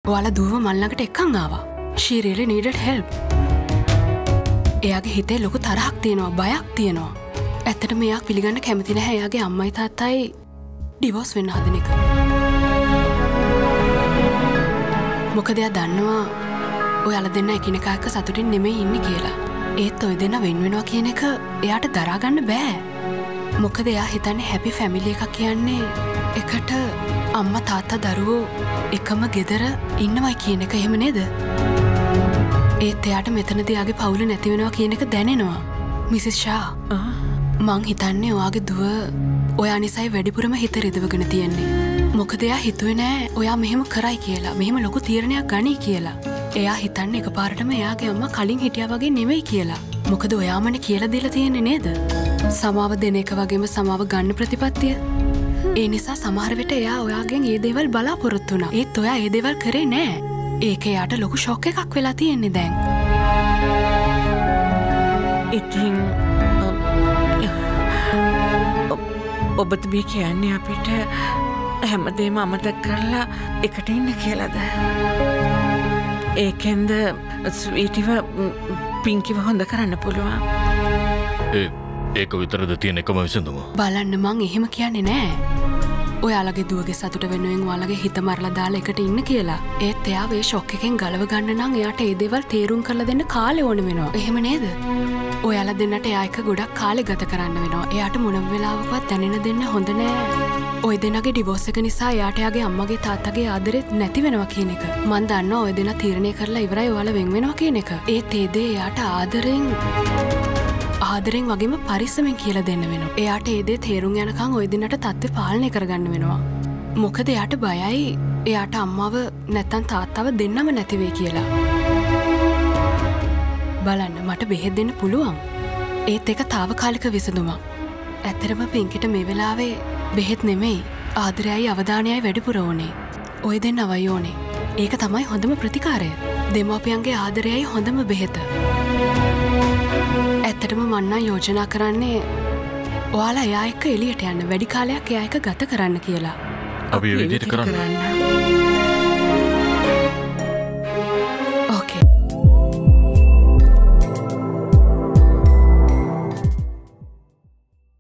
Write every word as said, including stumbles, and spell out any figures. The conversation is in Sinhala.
ඔයාලා දුව මල් ළඟට එක්කන් ආවා. She really needed help. එයාගේ හිතේ ලොකු තරහක් තියෙනවා, බයක් තියෙනවා. ඇත්තටම එයා පිළිගන්න කැමති නැහැ එයාගේ අම්මයි තාත්තයි ඩිවෝස් වෙන්න හදන එක. මොකද එයා දන්නවා ඔයාලා දෙන්න එකිනෙකා එක්ක සතුටින් නෙමෙයි ඉන්නේ කියලා. ඒත් ඔය දෙන්න වෙන වෙනවා කියන එක එයාට දරා ගන්න බෑ. මොකද එයා හිතන්නේ හැපි ෆැමිලි එකක් කියන්නේ එකට අම්මා තාත්තා දරුවෝ එකම ගෙදර ඉන්නවයි කියන එක. එහෙම නේද? ඒත් එයාට මෙතනදී යාගේ පවුල නැති වෙනවා කියන එක දැනෙනවා. මිසස් ෂා මං හිතන්නේ ඔයාගේ දුව ඔයා නිසායි වැඩිපුරම හිත රිදවගෙන තියෙන්නේ. මොකද එයා හිතුවේ නෑ ඔයා මෙහෙම කරයි කියලා, මෙහෙම ලොකු තීරණයක් ගනී කියලා. එයා හිතන්නේ එකපාරටම එයාගේ අම්මා කලින් හිටියා වගේ නෙවෙයි කියලා. මොකද ඔයාමනේ කියලා දීලා තියෙන්නේ නේද? සමාව දෙන එක වගේම සමාව ගන්න ප්‍රතිපත්තිය. ඒ නිසා සමහර විට එයා ඔයාගෙන් ඒ දේවල් බලාපොරොත්තු වුණා. ඒත් ඔයා ඒ දේවල් කරේ නෑ. ඒක එයාට ලොකු ෂොක් එකක් වෙලා තියෙන්නේ දැන්. ඉතින් ඔබතුමී කියන්නේ අපිට හැමදේම අමතක කරලා එකට ඉන්න කියලාද? ඒකෙන්ද ස්වීටිව පින්කිව හොඳ කරන්න පුළුවන්. ඒ ඒක විතරද තියෙන එකම විසඳුම? බලන්න මං එහෙම කියන්නේ නෑ. ඔයාලගේ දුවගේ සතුට වෙනුවෙන් ඔයාලගේ හිත මරලා දාලා එකට ඉන්න කියලා. ඒත් එයා මේ ෂොක් එකෙන් ගලව ගන්න නම් එයාට ඒ දේවල් තේරුම් කරලා දෙන්න කාලෙ ඕන වෙනවා. එහෙම නේද? ඔයාලා දෙන්නට එයා එක ගොඩක් කාලෙ ගත කරන්න වෙනවා. එයාට මොනම වෙලාවකවත් දැනෙන්න දෙන්න හොඳ නෑ. ඔය දෙන්නගේ ඩිවෝස් එක නිසා එයාට එයාගේ අම්මගේ තාත්තගේ ආදරෙත් නැති වෙනවා කියන එක. මං දන්නවා ඔය දෙන්න තීරණය කරලා ඉවරයි ඔයාලා වෙන් වෙනවා කියන එක. ඒත් ඒ දේ එයාට ආදරෙන් ආදරෙන් වගේම පරිස්සමෙන් කියලා දෙන්න වෙනවා. එයාට ඒ දේ තේරුම් යනකම් ඔය දෙන්නට තත්ත්වය පාලනය කරගන්න වෙනවා. මොකද එයාට බයයි එයාට අම්මව නැත්තම් තාත්තව දෙන්නම නැති වෙයි කියලා. බලන්න මට බෙහෙත් දෙන්න පුළුවන්. ඒත් ඒක తాවකාලික විසඳුමක්. ඇත්තටම පින්කිට මේ වෙලාවේ බෙහෙත් නෙමෙයි ආදරයයි අවධානයයි වැඩිපුර ඕනේ. ඔය දෙන්නවයි ඕනේ. ඒක තමයි හොඳම ප්‍රතිකාරය. දෙමාපියන්ගේ ආදරයයි හොඳම බෙහෙත. ඇත්තටම මම නම් යෝජනා කරන්නේ ඔයාලා එයා එක්ක එළියට යන්න වැඩි කාලයක් එයා එක්ක ගත කරන්න කියලා. අපි ඒ විදිහට කරන්න.